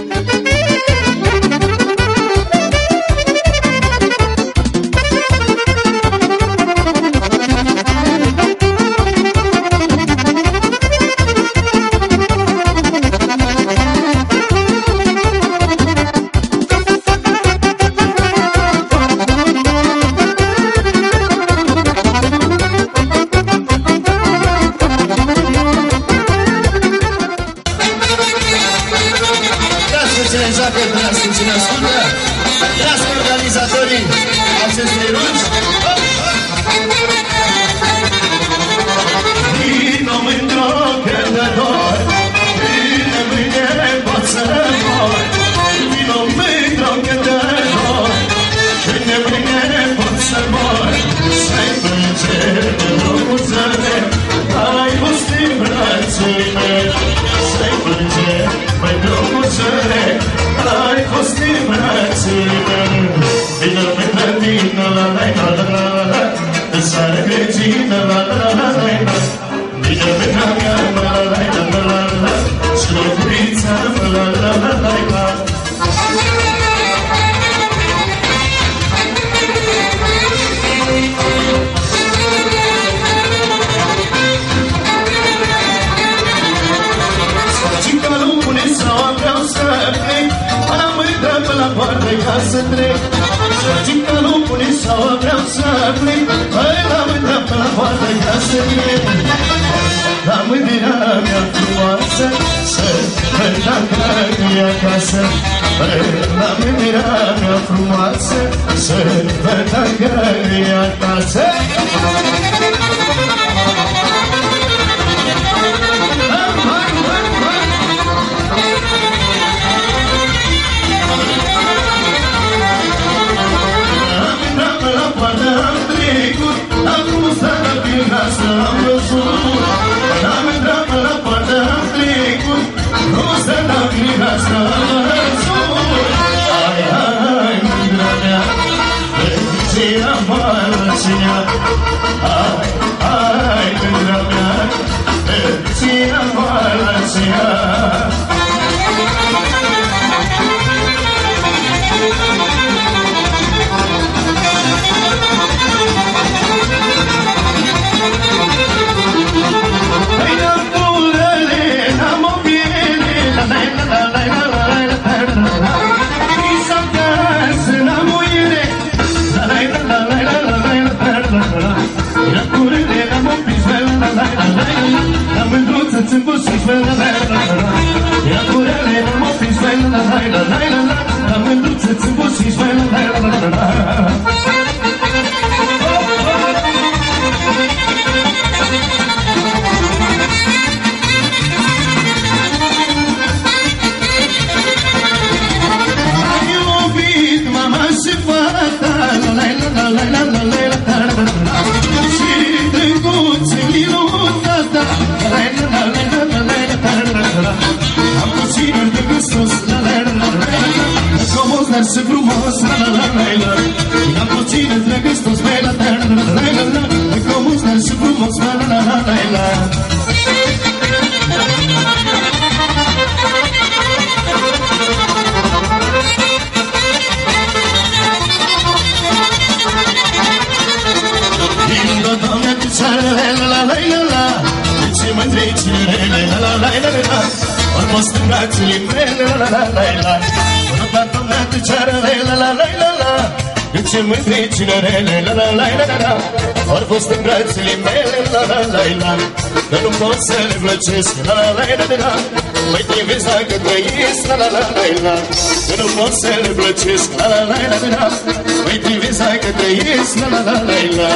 Ori fost în brațele mele, la la la la, că nu pot să le plăcesc, la la la la la. Mai te vezi dacă trăiesc, la la la la la, că nu pot să le plăcesc, la la la la la. Mai te vezi dacă trăiesc, la la la la la.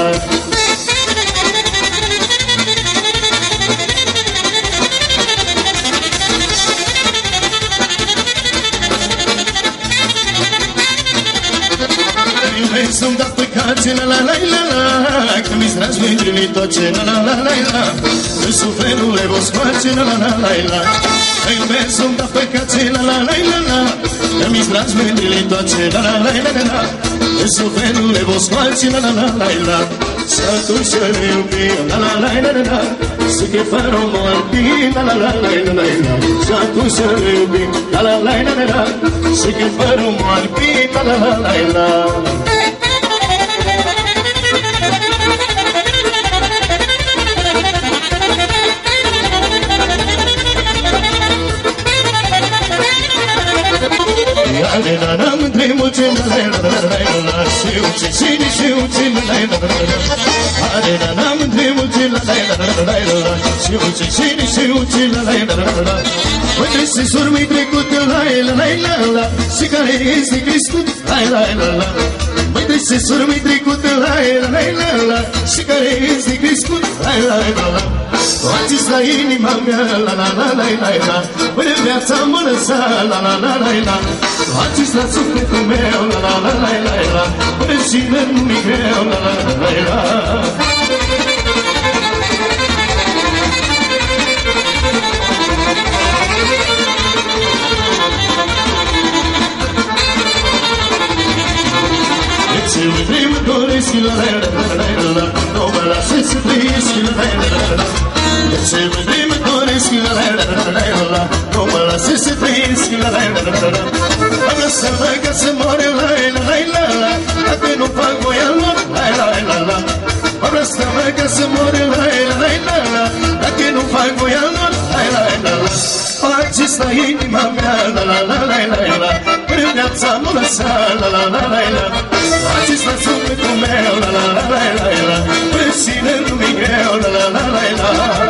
Sunt dat pe cace, la la la la la, că mi-s dragi mândrile toace, la la la la la, că sufletul le vă scoace, la la la la la. Îi iubesc, sunt dat pe cace, la la la la la, că mi-s dragi mândrile toace, la la la la la, că sufletul le vă scoace, la la la la la. Și atunci îl iubim, la la la la la, să că fără morții, la la la la la la. Și atunci îl iubim, la la la la la, să că fără morții, la la la la la. N-am întrebut ce la și uci cine și uci la n-am întrebut ce la și uci cine și uci la uite și surmi trecut la și care este crescut la uite și surmi trecut la și care este crescut la Ați-ți la inima mea, la la la la la la, până viața mă lăsa, la la la la la. Ați-ți la sufletul meu, la la la la la la, până și nu-mi greu, la la la la la. Ce vrei mă doresc, la la la la la la, nu mă lasă să trăiesc, la la la la la. Ce vrei mă doresc, la la la la la la, nu mă lasă să trăiesc, la la la la la. Am lăsat-mă ca să moare, la la la la la, dacă nu fac voia lor, la la la la. Am lăsat-mă ca să moare, la la la la la, dacă nu fac voia lor, la la la la. Ați-ți la inima mea, la la la la la la, până viața mă lăsa, la la la la la. Ați-ți la sufletul meu, la la la la la la, până și nu-mi greu, la la la la la.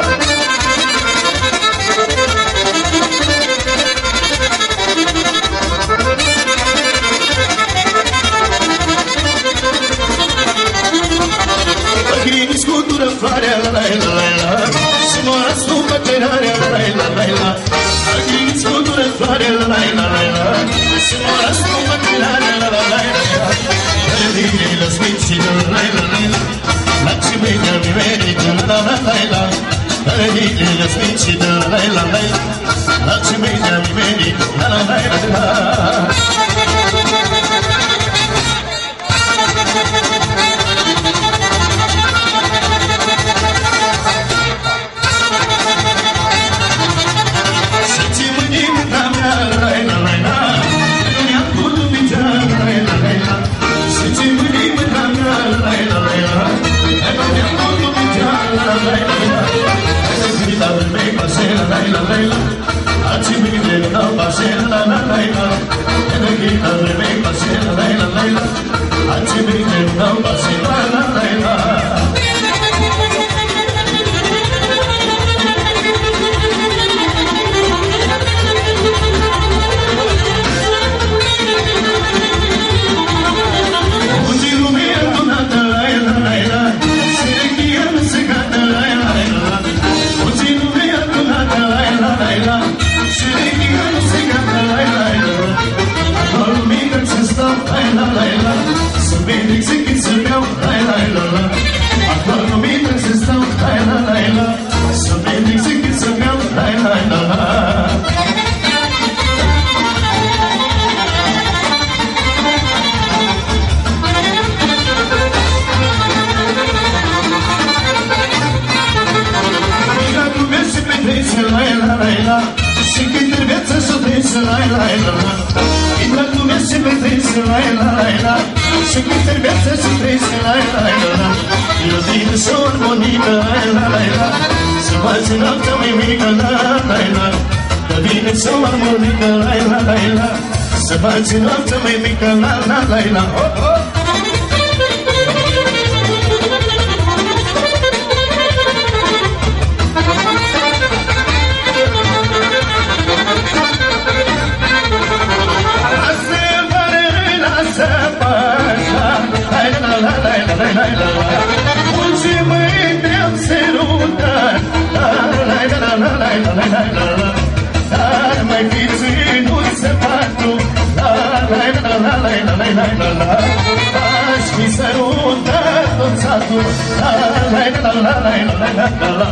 Păgrini scutură floarea, la la la la la, și mora stupă cărarea, la la la la la. Păgrini scutură floarea, la la la la la, și mora stupă cărarea, la la la la la. Dă-le sfinții, la la la la la, la ce mâine mi merită, la la la la. Dă-le sfinții, la la la la la, la ce mâine mi merită, la la la la la. Să faci noapte mai mică, la la la la, oh oh. Dar mai fi ținut săpatul, la la la la la la la la la la. Aș fi sărutat tot satul, la la la la la la la la la.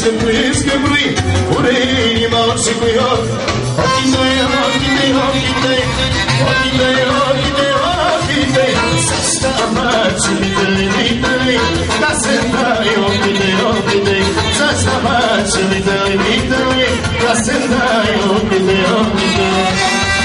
să plâns că vrei, pune inima orice cu eu. Ochii tăi, ochii tăi, ochii tăi, ochii tăi, ochii tăi, ochii tăi, să stai facile tăi, ca să dai ochii tăi, ochii tăi, să stai facile tăi, ca să dai ochii tăi, ochii tăi.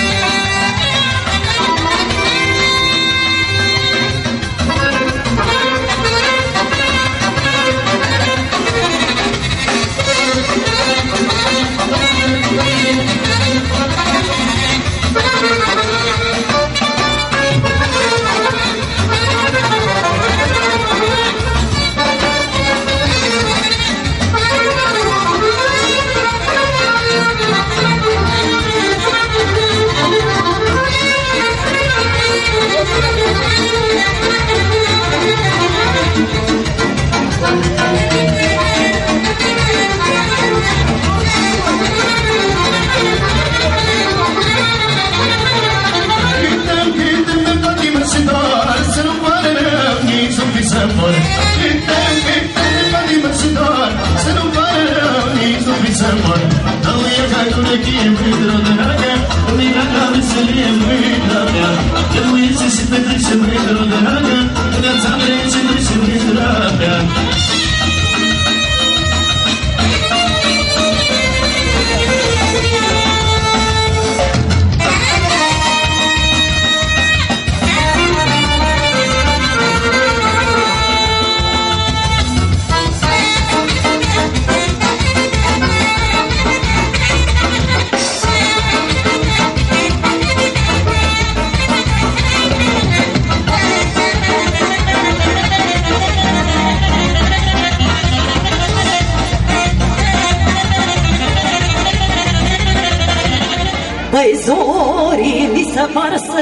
Păi zorii mi se par să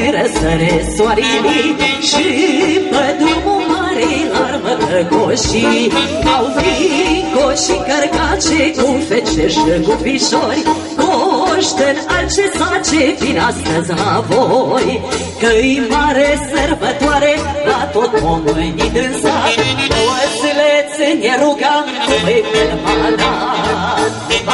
răsăre soarele și pe drumul mare larmă coșii au fricoși cărcace cu fece și cu fișori, coșten alce sace, vin astăzi la voi, că-i mare sărbătoare la tot oamenii din sat. Două zile ne rugam cu mâinile manat.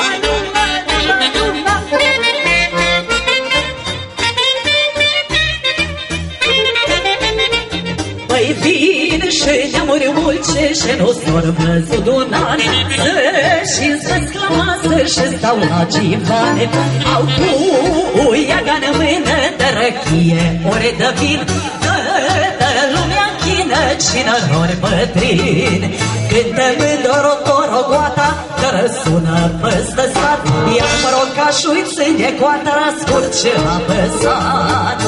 Păi vin și neamuri mulce și nu s-or văzut un an, să-și însăți la masă și stau la givane. Au cu iaga în mână de răchie, ore de vin, de lumea închină cină-lor bătrin. Cântă mândoro-torogoata, că răsună păstă sat, iar mărocașul ține coata, ascult ce l-a păsat.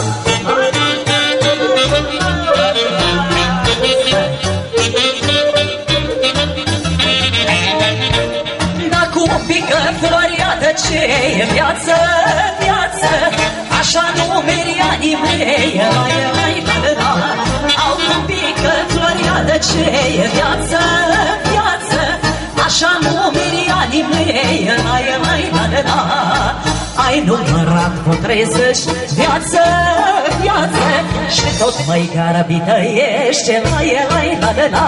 Pică floria de ce e viață, viață, așa numeri anii mei, la. Au cum pică floria de ce e viață, viață, așa numeri anii mei, la. Ai numărat cu 30, viață, viață, și tot mai garabită ești, la.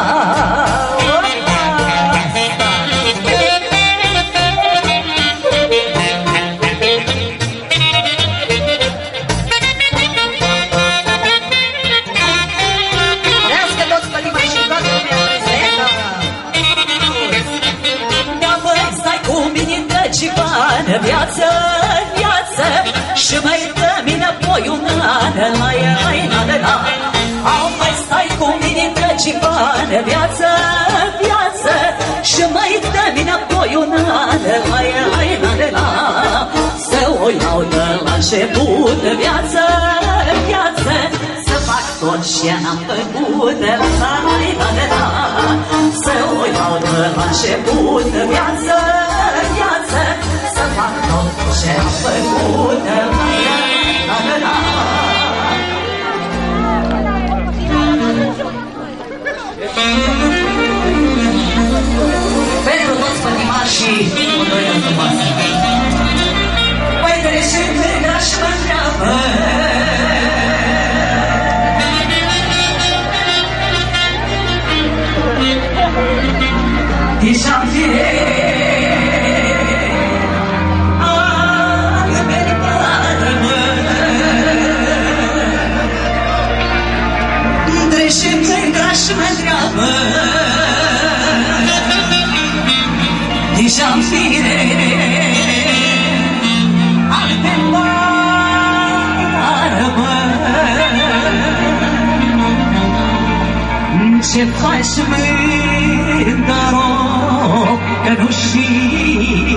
Viață, viață, și mai dă-mi înapoi un an, la. Au mai stai cu mine drăgivană, viață, viață, și mai dă-mi înapoi un an, la. Să o iau de la început, viață, viață, să fac tot ce n-am făcut, la. Să o iau de la început, viață, viață, să fac tot ce-am făcut, la. Pentru toți pătimașii, cu doi ani frumos. Păi trece mâna și mă întreabă, deja-mi ce faci mândăro, că nu știi,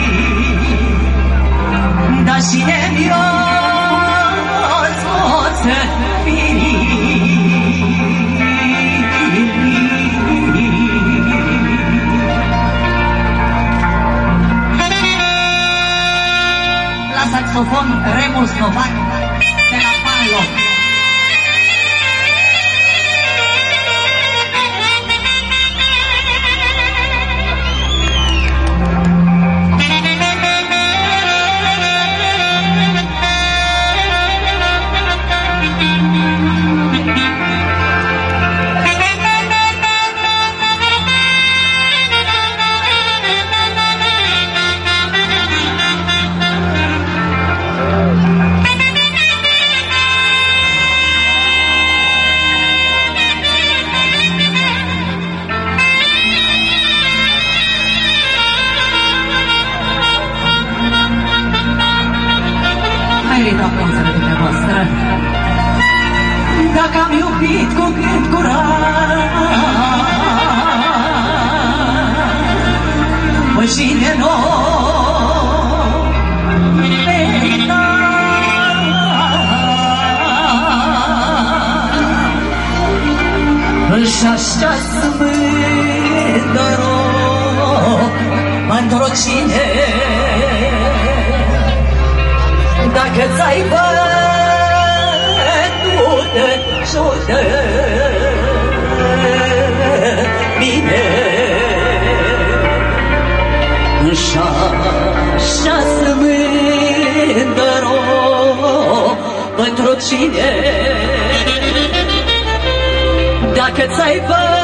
dar cine miros poți să fii. La saxofon Remus Novac de la Palo. Dacă am iubit cu gând curat, mă cine n-o merita. Și așa-ți mândăro cine, dacă ți-ai ajută bine, așa-ți mândăro pentru cine, dacă ți-ai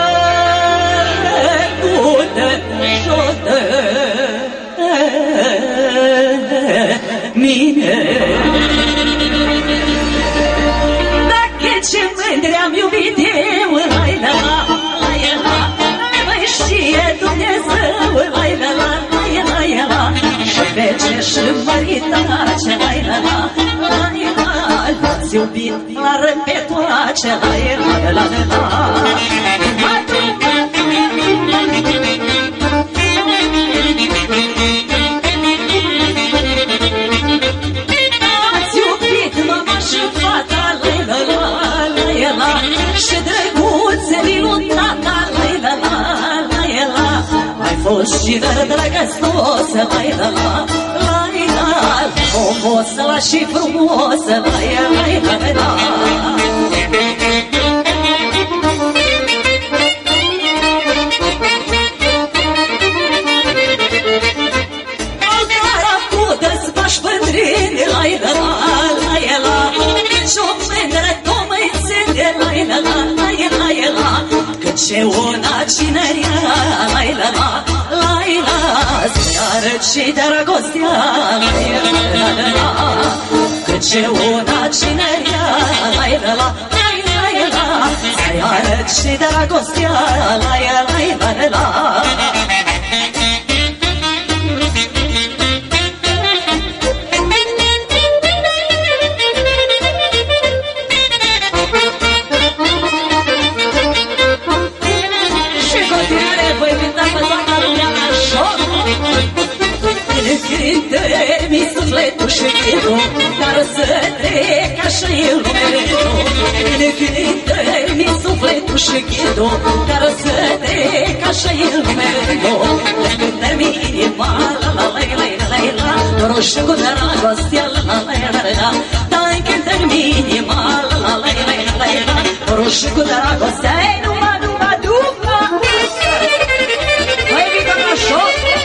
bătut ajută mine. Ce mândre am iubit eu, la-i-la, la-i-la, mai știe Dumnezeu, la-i-la, la-i-la, și pe ce și măritace, la-i-la, la-i-la, l-ați iubit la răpetoace, la-i-la, la-i-la. Și drăguțe-mi lui tata, la-i-la, la-i-la, ai fost și drăgăstosă, la-i-la, la-i-la, frumosă și frumosă, la-i-la, la-i-la. Alcara cu dă-ți-pași pândrini, la-i-la, la-i-la, nici-o mândră la-i-la, la-i-la, că ce una cinerea, la-i-la, la-i-la, să-i arăt și dragostea, la-i-la, că ce una cinerea, la-i-la, la-i-la, să-i arăt și dragostea, la-i-la, la-i-la. Mi sufletul și chidul, dar să trec așa e lumea. Mi sufletul și chidul, dar să trec așa e lumea. Cântă-mi inima, la-la-la-la-la-la, roșu cu dragostea, la-la-la-la-la. Dar cântă-mi inima, la-la-la-la-la-la, roșu cu dragostea, numai. Mai vită așa.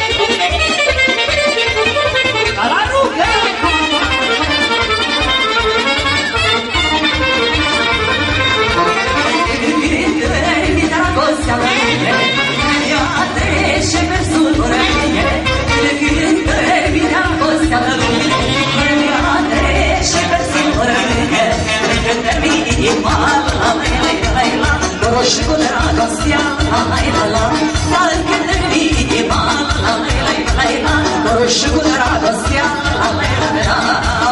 Și cu dragostea, la-la-la, dar când-mi inima, la-la-la-la-la, și cu dragostea, la-la-la-la.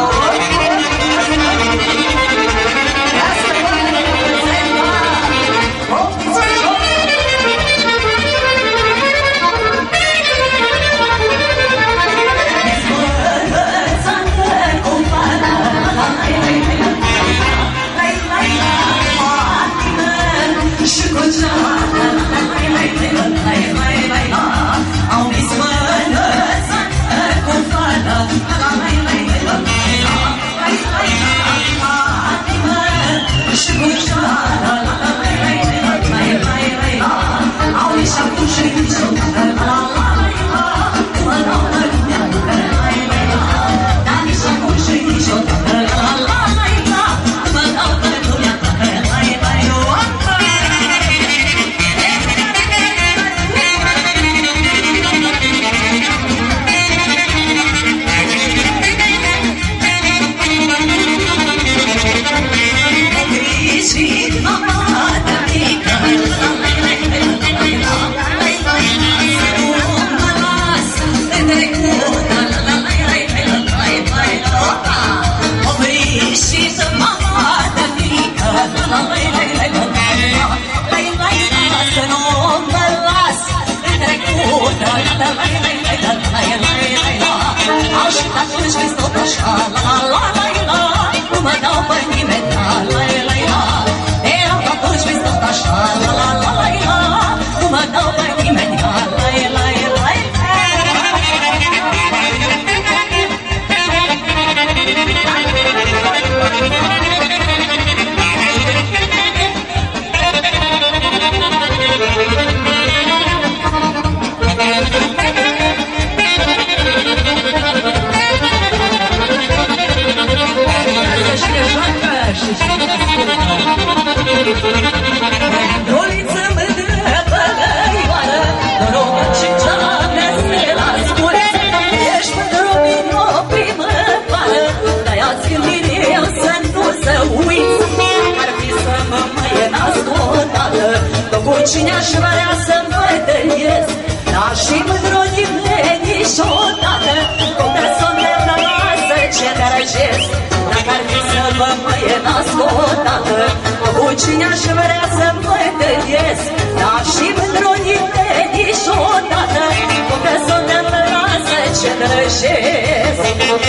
Asta atunci când stau așa, la la la la, nu mă dau pe nimeni, la la la la. Atunci când stau așa, la la la la, nu mă dau pe nimeni, la la la la. Doliță mândră băgăioară, norocă și geamne la scurt. Ești mândră din o primăvară, de-aia-ți gândire eu să nu să uiți. Ar fi să mă mai nasc odată, tot cu cine aș vrea să mă întâlnesc. Dar și mândră din niciodată, cum de sonde plămasă ce te răgesc. Dacă ar fi să mă mai nasc odată, cu cine aș vrea să mă întâlnesc. Dar și mândră din niciodată, cum de sonde plămasă ce te răgesc.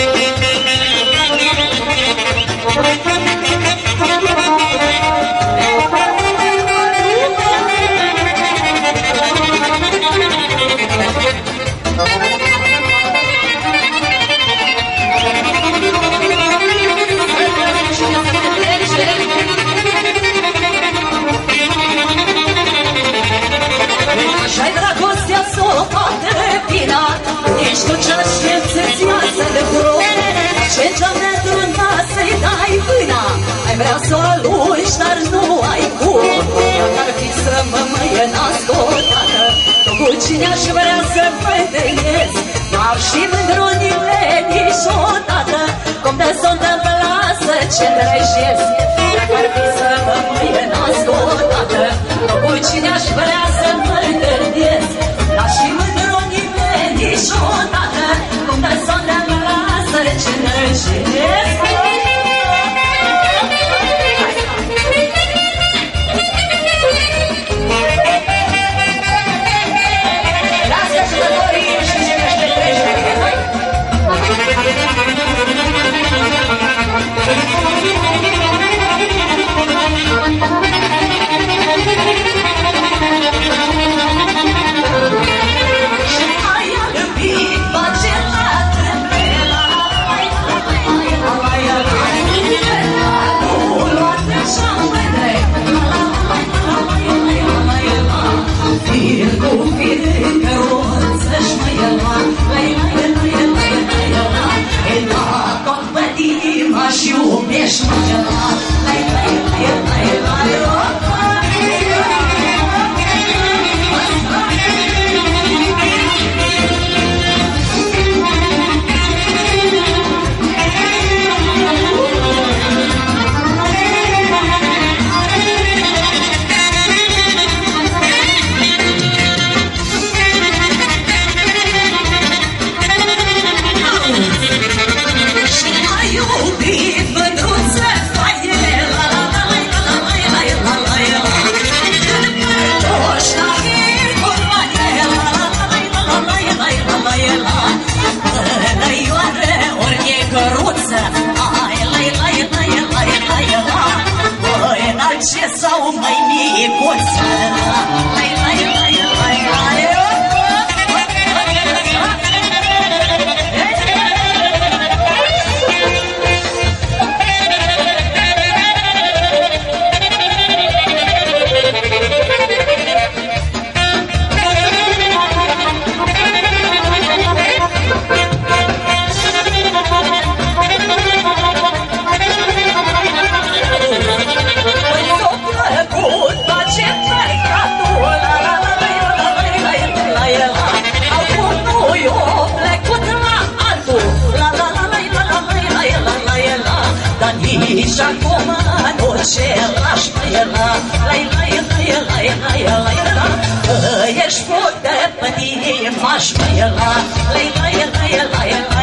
Și-ai dragostea s-o poate vina, nici tu ce-ți iasă de grob. Ce geamne trunta să-i dai vâna, ai vrea să o alungi, dar nu ai cum. Dacă ar fi să mă nasc odată, cu cine aș vrea să mă întâlnesc. Dar și mândrunile niciodată, cum de s-o întâmplă lasă ce trăjesc. Dacă ar fi să mă nasc odată, cu cine aș vrea să mă întâlnesc. Dar și mândrunile niciodată, cum de s-o întâmplă lasă ce trăjesc. Și umești mâna, lai, lai, lai, lai, lai, ce sau mai micuță. Lai, lai, lai, lai, lai. Și acum nu ce lași pe ela, lai, lai, lai, lai, lai, lai, lai, ești fute pe tine, mași pe ela, lai, lai, lai, lai, lai,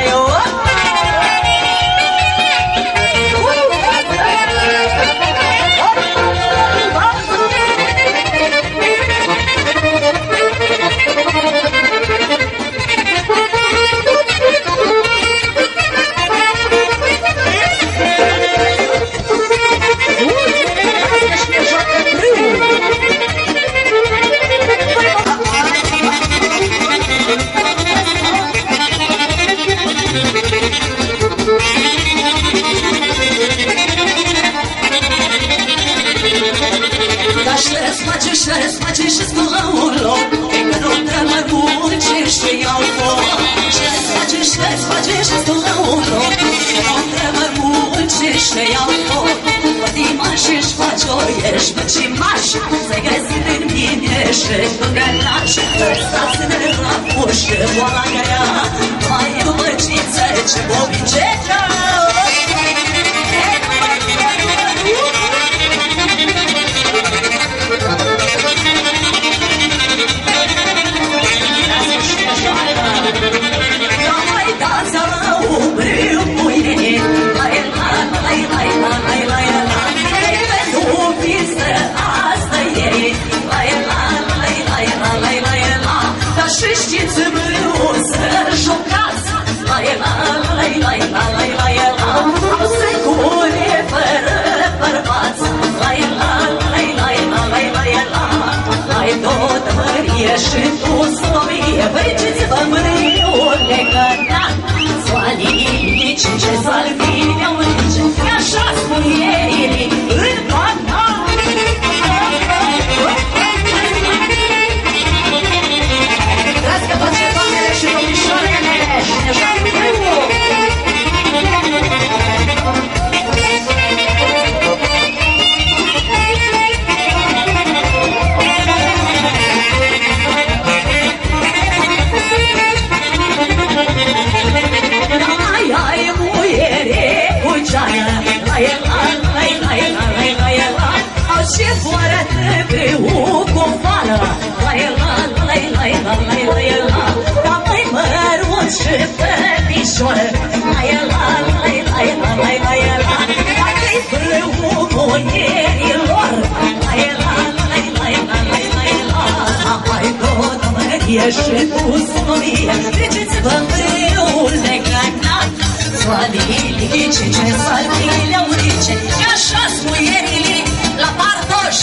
ce iau tot Pătimaș își face o ieși Măcimaș să-i găsit în mine Și gănaș Stați în la ușă Boala găia Mai e măciță ce bobicetă Și știți mâniu să jucați Au secure fără bărbați Lai tot mărie și tu sorie Băiceți-vă mâniul legănat Soalinici, ce soalvine au nici E așa spune ei în panat Că toate doamnele și domnișoarele ne joacă împreună Ai muiere cu ceaia Au ce foară trebuie cu fală Ca mai mărunt și pe pișoară Dacă-i brâu muierilor Hai tot mărie și tu sorie Treceți-vă împreună legănat Soalinici, ce soalvile au rice Și așa-s muierii la partoși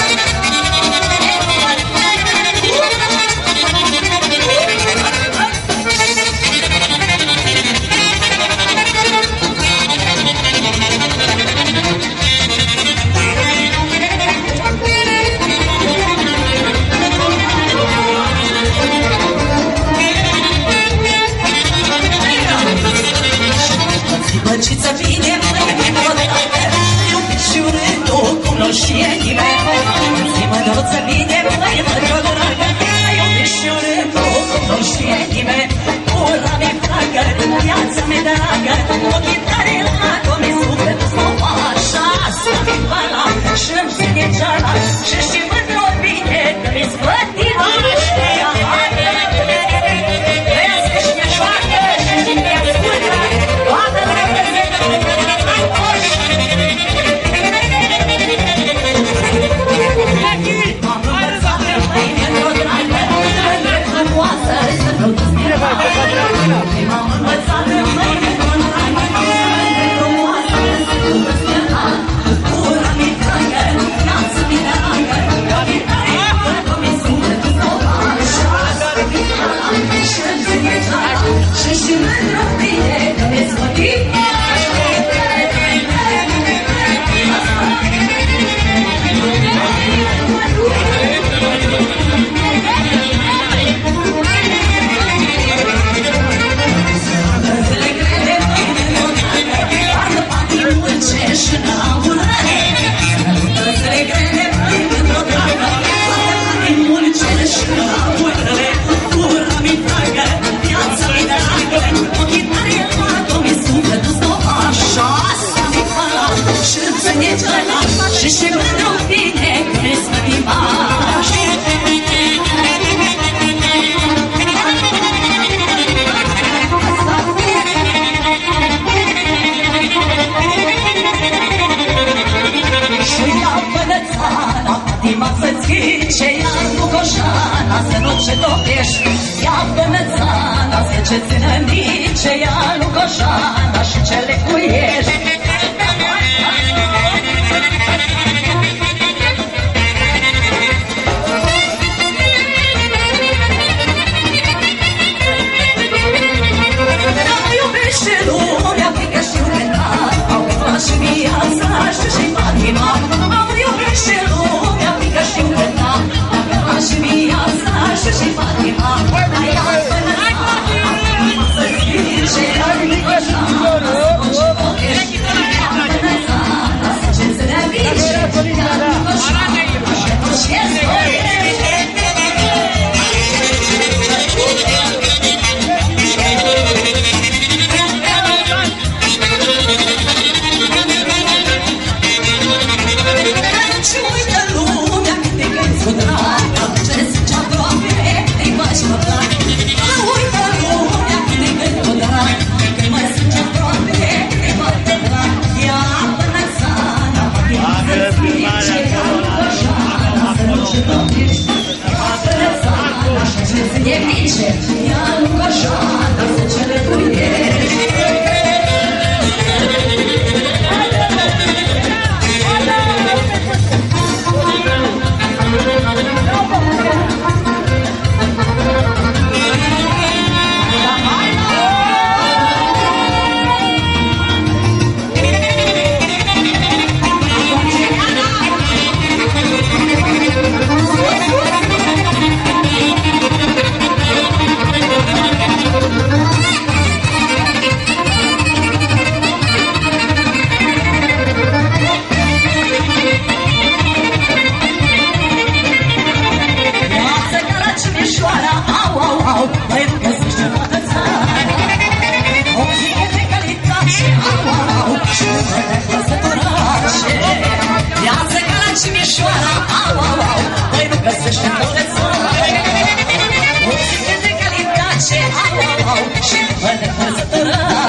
Băciță bine, măi, odată Iubiți-și urâtul cum nu știe nimeni Zi-mă doță bine, măi, dragă Iubiți-și urâtul cum nu știe nimeni Ura mi fragă, viața mi dragă Ochii tare la comi sufletul s-o așa Să-mi bala și-mi ține ceala Și mândră bine că-mi spătiva Și mândră bine crezi că imași Și ia până țara Patima să-ți ghice Ia cu coșana să nu ce topești Ia până țara să ce țină nice Ia cu coșana și ce le cuiești Și viața și patima Am iubit și lumea mică și una Și viața și patima Aia până să-ți zice Ai mică și-ana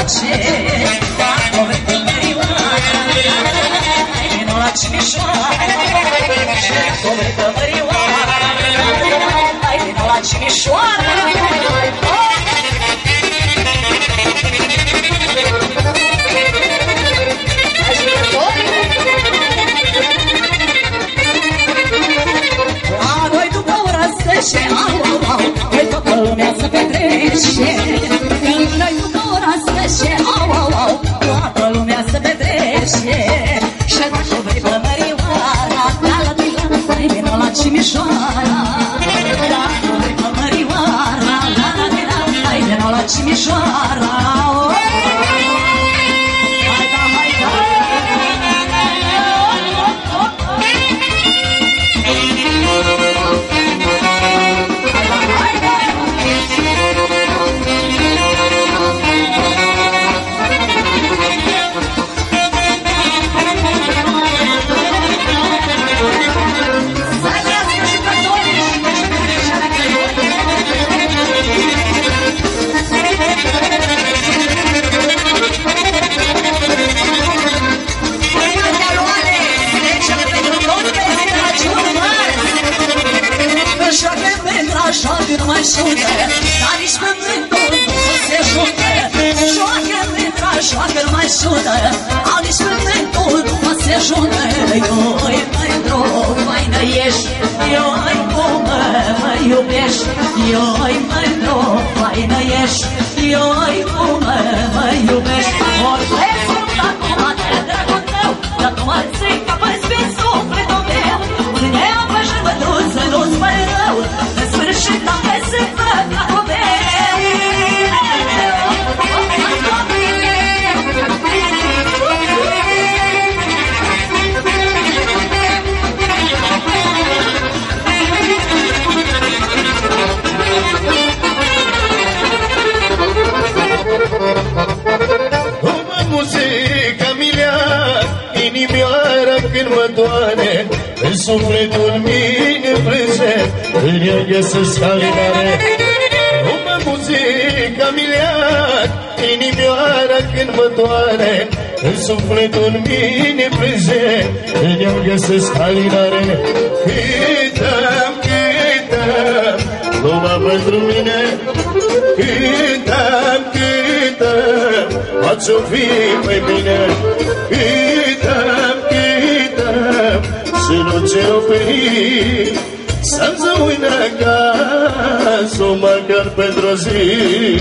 ce Acolo de mărioară Vino la Cimișoara Acolo de mărioară Vino la Cimișoara La noi după ora 10 Noi toată lumea să petrece Noi după ora 10 Toată lumea să petrece Și dacă vrei pe mărioara Hai vino la Cimișoara Dacă vrei pe mărioara Hai vino la Cimișoara Așa când mai șută, dar nici pământul nu se șută. Joacă pentru așa când mai șută, dar nici pământul nu se șută. Eu-i pentru faină ești, eu-i cum mă iubești. Eu-i pentru faină ești, eu-i cum mă iubești. Ori vreți să acum de dragul tău, dar tu mă ții ca păi spin sufletul meu. Mâinea pe jămătuță nu-ți mai rău, și dacă se fac acum muzica mi-lea inimioara când mă doare în sufletul mine plânge când eu găsesc alinare. Numai muzica mi-lea inimioara când mă doare în sufletul mine plânge când eu găsesc alinare. Cântăm, cântăm numai pentru mine. Cântăm, cântăm faci-o fi mai bine. Cântăm, cântăm și nu ce oferi să-mi zăui în acasă măcar pentru o zi.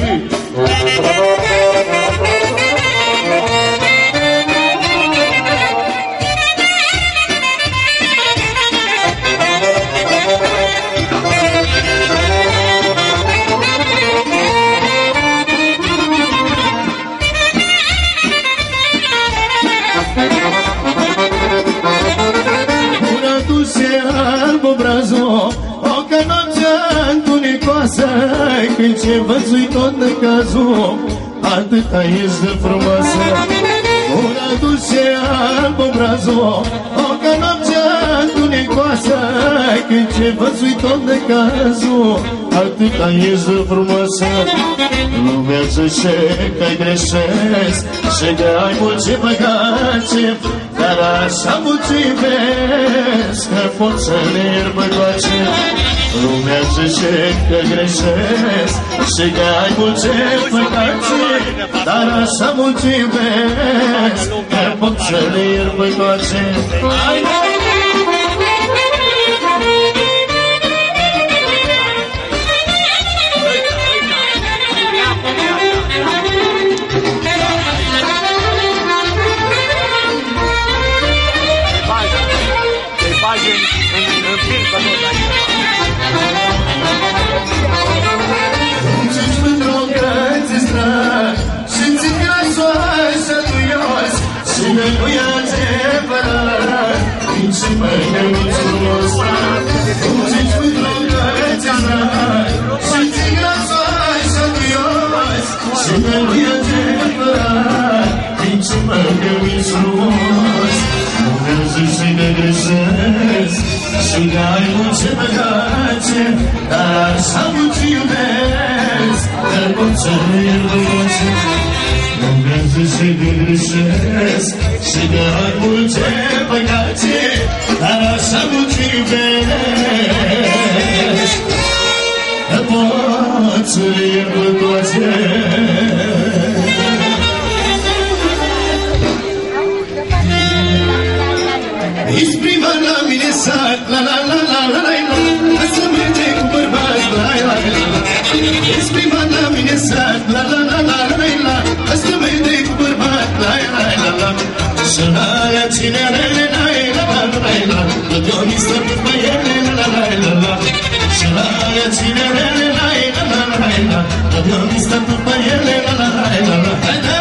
Când ce văzui tot în cazul, atâta ești de frumoasă. Una dulce alb obrazul, o ca noaptea întunecoasă. Când ce văzui tot în cazul, atâta ești de frumoasă. Lumea zice că-i greșesc și că ai multe păcate, dar așa mulțumesc că pot să le ierb toate. Lumea zice că greșesc și că ai multe păcate, dar așa mulțumesc că pot să le ierb toate. Nu-i adevărat, nici mai nemulțumos. Cum-ți-mi spui drogăți îndrai și-ți grațoi și aduios. Și nu-i adevărat, nici mai nemulțumos. Nu-mi zici și ne greșesc și că ai multe păcate, dar așa mult iubesc, că pot să nu ierb toate. și greșesc și de multe păcate, dar așa mult iubești, poți să-i toate. Ești prima la mine sat, la la la la la la la, asta merge cu bărbați, la la la la. Ești prima la mine sat, la la la la la la, asta merge cu bărbați, la la la la. Și la ea cinerele, la la la la la, la de-o mistă după ele, la la la la. Și la ea cinerele, la la la la la, la de-o mistă după ele, la la la la la. Hai da!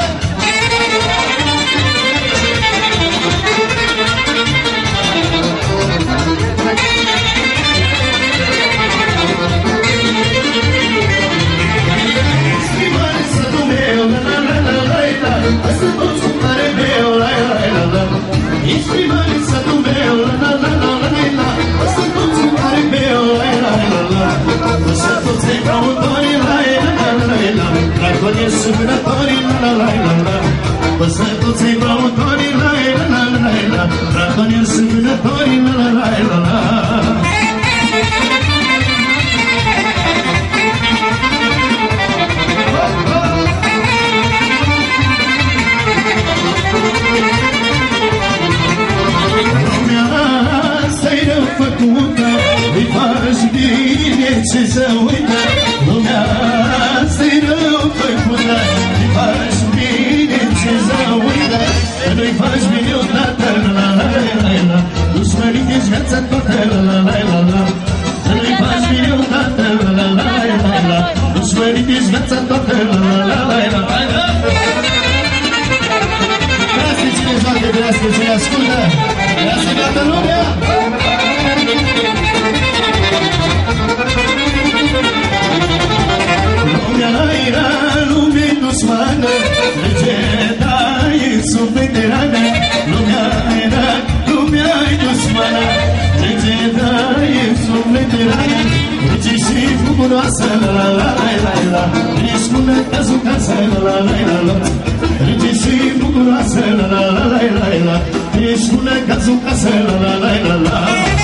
Ești prima în satul meu, la la la la la la, asta toți în care meu, la la la la. Așa toți ai căutorii, la la la la la, dragoni săbătorii, la la la la la. Așa toți ai căutorii, la la la la la, dragoni săbătorii, la la la la la. Îi faci bine ce să uită, lumea asta-i rău făcută. Îi faci bine ce să uită, nu-i faci bine odată, la la la la la. Nu-ți mărinți viața toată, la la la la la. Nu-i faci bine odată, la la la la la. Nu-ți mărinți viața toată, la la la la la. Vrească cine joacă, vrească cine ascultă, vrească toată lumea. Lumea era lume dușmană, legendai sunt veterană. Lumea era lumea-i dușmană, legendai sunt veterană. Rece și bucuroasă, la la la la la, ești bună ca zucasă, la la la la la. Rece și bucuroasă, la la la la la la, ești bună ca zucasă, la la la la la.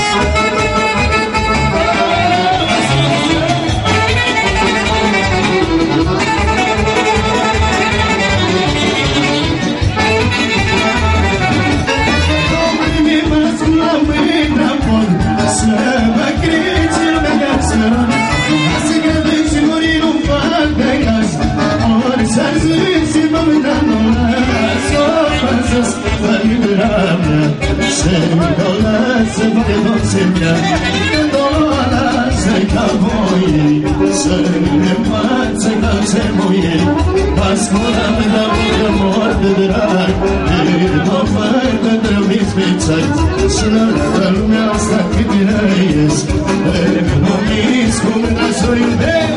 Să mă crezi în viață, să gădui și muri nu fac de caz. Ori s-ar zi mă mână, s-o păsăs la iubirea mea. Să-mi dau lasă-mă de doce mea, dau lasă-i ca voie, să-mi învață ca ce voie. Ascultă-mă la urcă mor de drag, de tot fără că trebuie-ți pe țari. Și la lumea asta cât răiesc, economiți cum să o iubesc.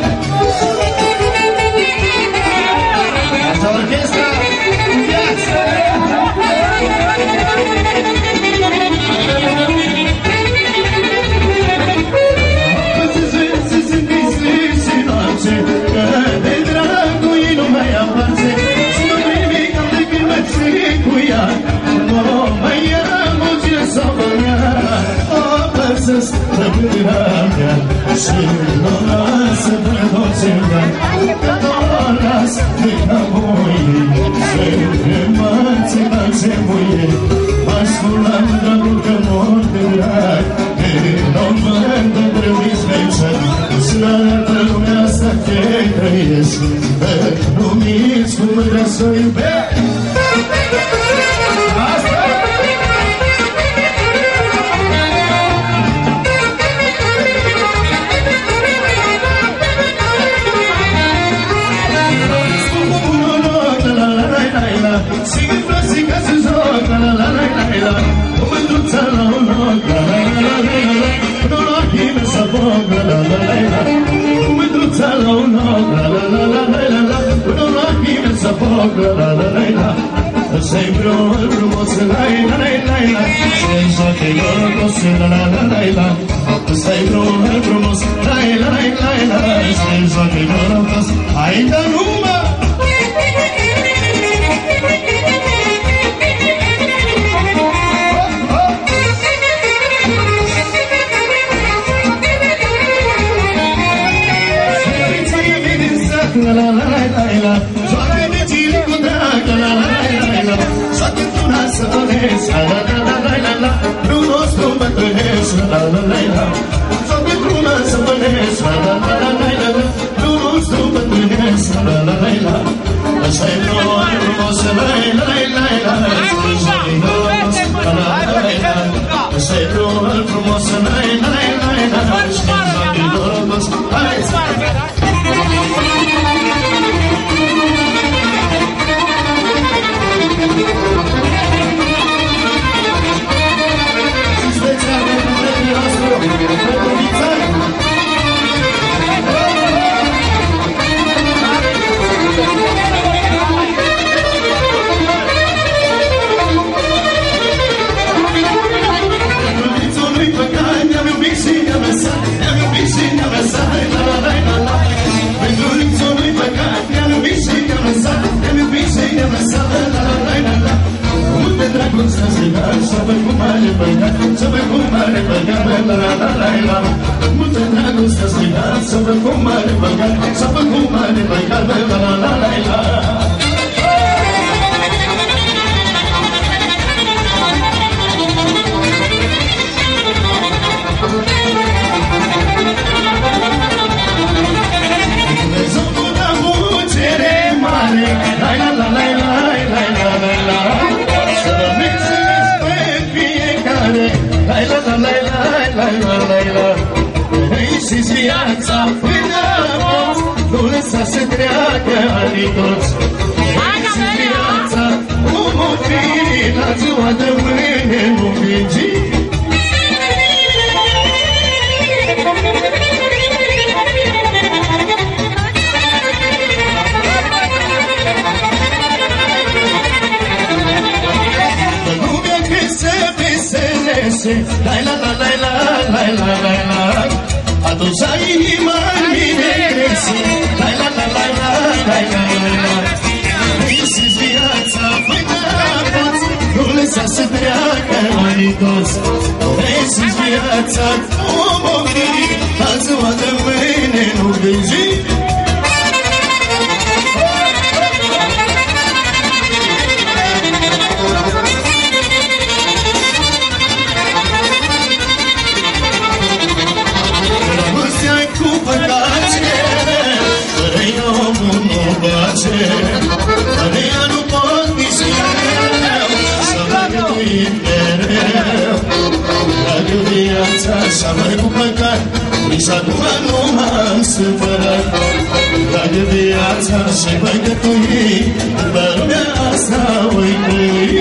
Asta orchestra în viață! Zi noapte, că de dragul ei nu mai aparte. Și nu nimic am decât mă ții cu ea, nu mai am o zi sau o mea. Să-ți răbârea mea și nu lasă până doce mea, că nu lasă ca voie, să-mi învață ca ce voie. Ascultă-mă, dragul, că mor de drag, că nu văd că trebuie-ți vențat. Și la lumea asta te trăiesc, că nu miți cum vrea să o iubesc. Sigur frății ca să joc, la la la la la la. O mândruță la un loc, la la la la la la. Până la chime să foc, la la la la la. O mândruță la un loc, la la la la la la. Până la chime să foc, la la la la la. Să-i vreun frumos, la la la la la. Să-i joacă norocos, la la la la la. Să-i vreun frumos, la la la la la. Să-i joacă norocos, hai da numai. bătrânesc, la la la la la la la. Nu nostru bătrânesc, la la la la. S-o pe crună să bănesc, la la la la la la la. Nu nostru bătrânesc, la la la la. Așa-i noi frumos, la la la la la. La la la la la. Așa-i noi frumos, la la la la la. Știm doros, hai! Atunci inima mine crezi, la la la la la la la la. Visi-ți viața, păi da-ți, nu lăsa să treacă anii toți. Visi-ți viața, nu mori, azi o de mâine nu gângi. Dar ea nu pot nici eu să mă gândui mereu. Dacă viața și-a mai cu păcat, nici acum nu m-am supărat. Dacă viața și-a mai gătui, după lumea asta voi trăi.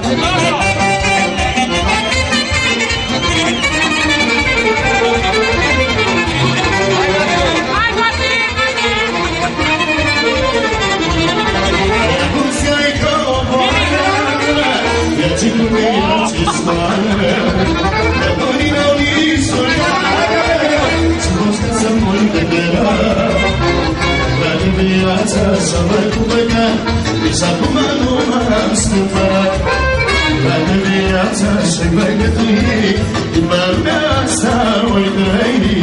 Să mă cuvăca, nici acum nu m-am supărat. Dacă viața și-i mai gătui, după lumea asta o-i trăi.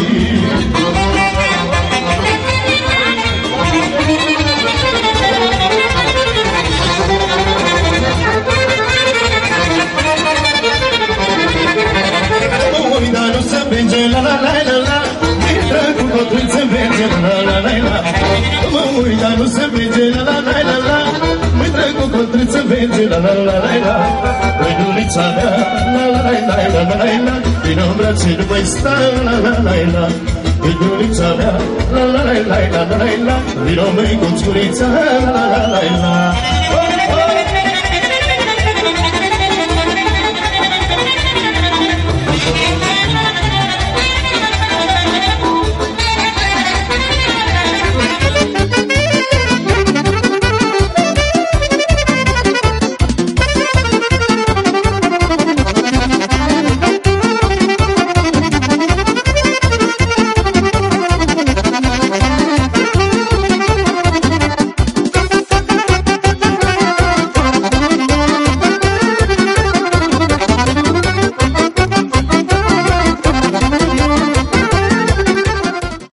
Dar nu se plânge, la la la la la. Intră cu cotruț se merge, la la la la. Mă uit, dar nu se plânge, la la la la la. Intră cu cotruț se merge, la la la la la. Mânulița mea, la la la la la la la. Vino în brațe, nu mai sta, la la la la. Mânulița mea, la la la la la la la. Vino măi cu țurița, la la la la la.